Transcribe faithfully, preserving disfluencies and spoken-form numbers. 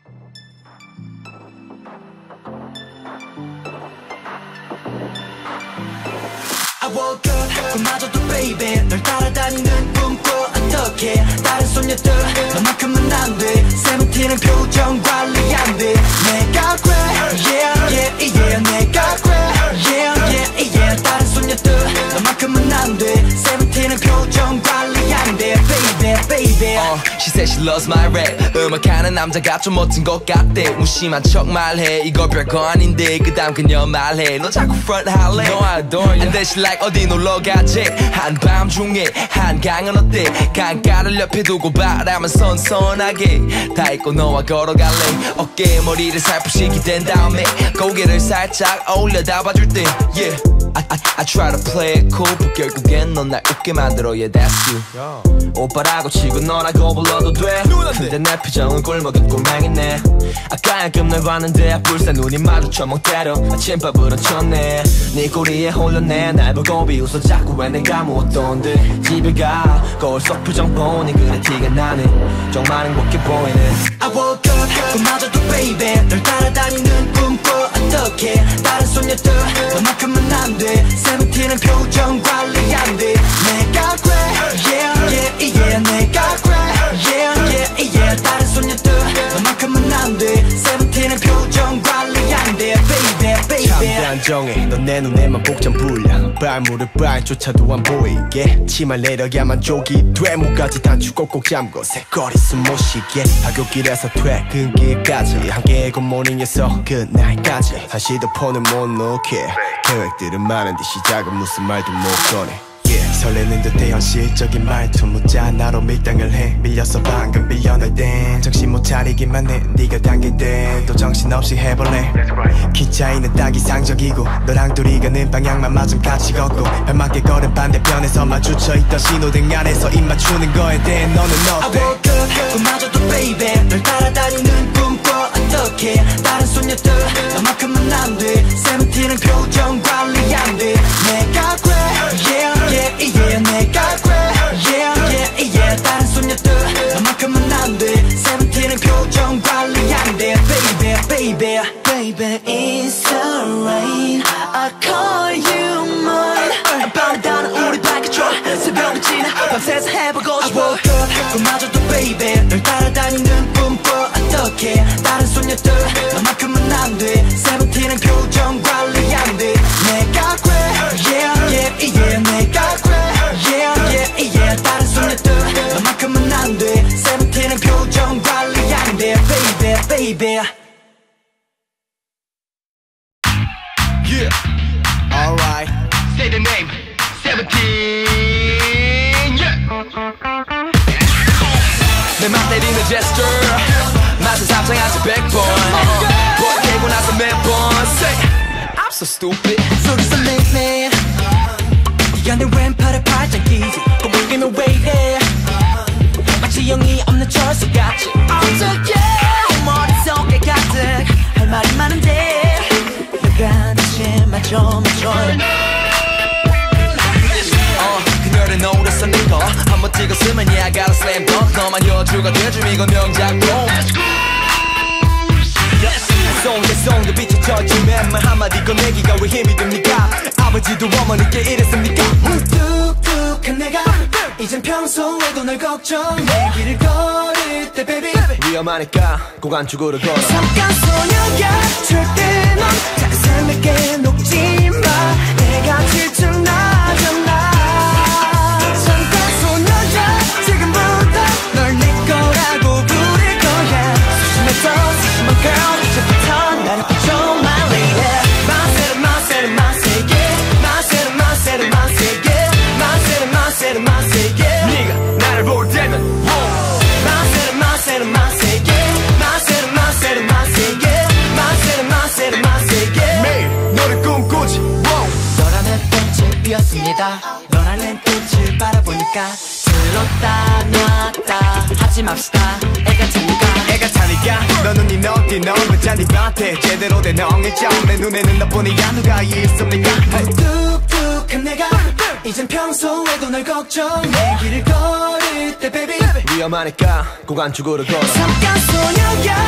I woke up 꿈마저도 baby 널 따라다니는 꿈꿔 어떡해 다른 소녀들 너만큼은 안돼 세븐틴은 표정 관리 안돼 내가 그래 yeah yeah yeah 내가 그래 yeah yeah yeah 다른 소녀들 너만큼은 안돼 세븐틴은 표정 관리 안돼 baby baby uh, She said she loves my rap 음악하는 남자가 좀 멋진 것 같대 무심한 척 말해 이거 별거 아닌데 그 다음 그녀 말해 너 자꾸 front 할래 No I adore you And then she like 어디 놀러 가지 한밤중에 한강은 어때 강가를 옆에 두고 바람은 선선하게 다 잊고 너와 걸어갈래 어깨에 머리를 살포시 기댄 다음에 고개를 살짝 어울려다 봐줄 때 Yeah I, I, I try to play it cool but 결국엔 넌 날 웃게 만들어 Yeah that's you yeah. 오빠라고 치고 너라고 불러도 돼 근데 내 표정은 꿀먹은 꿀맹이네 아까 야금 널 봤는데 불새 눈이 마주쳐 멍 때려 아침밥으로 쳤네 네 꼬리에 홀렸네 날 보고 비웃어 자꾸 왜 내가 무엇던데 집에 가 거울 속 표정 보니 그래 티가 나네 정말 행복해 보이네 I woke up 꿈마저도 baby 널 따라다니는 꿈꿔 어떡해 다른 소녀들 너만큼은 안돼 세븐틴은 표정 관리 안돼 내가 그래 yeah yeah yeah 내가 그래 yeah yeah yeah 다른 소녀들 너만큼은 안돼 세븐틴은 표정 관리 안돼 baby baby 참 단정해 넌 내 눈에만 복장 불량 발무릎 발조차도 안 보이게 치마 내려야만 족이 돼 목까지 단추 꼭꼭 잠궈 새거리 숨 못 쉬게 학교길에서 퇴근길까지 함께 굿모닝에서 끝날까지 다시도 폰을 못 놓게 계획들은 많은데 시작은 무슨 말도 못 꺼내 yeah. 설레는 듯해 현실적인 말투 묻자 나로 밀당을 해 밀려서 방금 빌려낼 땐 정신 못 차리기만 해 네가 당길 땐 또 정신없이 해볼래 키 차이는 딱 이상적이고 너랑 둘이 가는 방향만 맞으면 같이 걷고 발맞게 걸은 반대편에서 마주쳐있던 신호등 아래서 입 맞추는 거에 대해 너는 어때? I woke up 꿈마저도 baby 널 따라다니는 꿈꿔 어떡해 다른 소녀들 너만큼은 안돼 세븐틴은 표정 관리 안돼 내가 그래 yeah yeah yeah 내가 그래 yeah yeah yeah 다른 소녀들 너만큼은 안돼 세븐틴은 표정 관리 안돼 baby baby baby it's the rain I call you mine 밤다는 우리 밝혀줘 새벽을 지나 밤새서 해보고 싶어 I woke up 꿈마저도 baby 널 따라다니는 꿈꿔 어떡해 다른 소녀들 너만큼은 안돼 세븐틴은 표정 관리 안돼 내가 그래 yeah yeah yeah 내가 그래 yeah yeah yeah 다른 소녀들 너만큼은 안돼 세븐틴은 표정 관리 안돼 baby baby Yeah Alright Say the name 세븐틴 Yeah 내 맘 때리는 gesture 맛은 삼성아지 백 번 볼 깨고 나서 매번 Say I'm so stupid 속에서 매매 네가 내 왼팔에 팔짱 끼지 꼬부기면 왜 이래 마치 영이 없는 철수같이 어떻게 머릿속에 가득 할 말이 많은데 너가 대체 맞춰 맞춰 그녀를 노렸어 네거 한번 찍었으면 yeah I got a slam dunk 너만 여주가 돼줌 이건 명작품 송대송대 비춰져지 맨말 한마디 꺼내기가 왜 힘이 듭니까 아버지도 어머니께 이랬습니까 무뚝뚝한 내가 이젠 평소에도 널 걱정해 길을 걸을 때 baby 위험하니까 꼭 안쪽으로 걸어 잠깐 소녀야 절대 넌 다른 내게 녹지 마 내가 질투나잖아 잠깐 소녀야 지금부터 널 내 거라고 부를 거야 소심해서 소심한 girl 이제부터 나를 붙여 my lady 마세르 마세르 마세게 마세르 마세르 마세게 마세르 마세르 마세게 네가 나를 볼 때면 마세르 마세르 마세게 마세르 마세르 마세게 마세르 마세르 마세게 매일 너를 꿈꾸지 너라는 꽃이 피었습니다 너라는 꽃을 바라보니까 들었다 놨다 하지 맙시다 애가 차니까 애가 차니까 너는 이 너띠 너무 잔디밭에 제대로 된 엉일점 내 눈에는 너뿐이야 누가 있습니까 뚝뚝한 내가 이젠 평소에도 널 걱정해 길을 걸을 때 baby 위험하니까 꼭 안쪽으로 걸어 잠깐 소녀야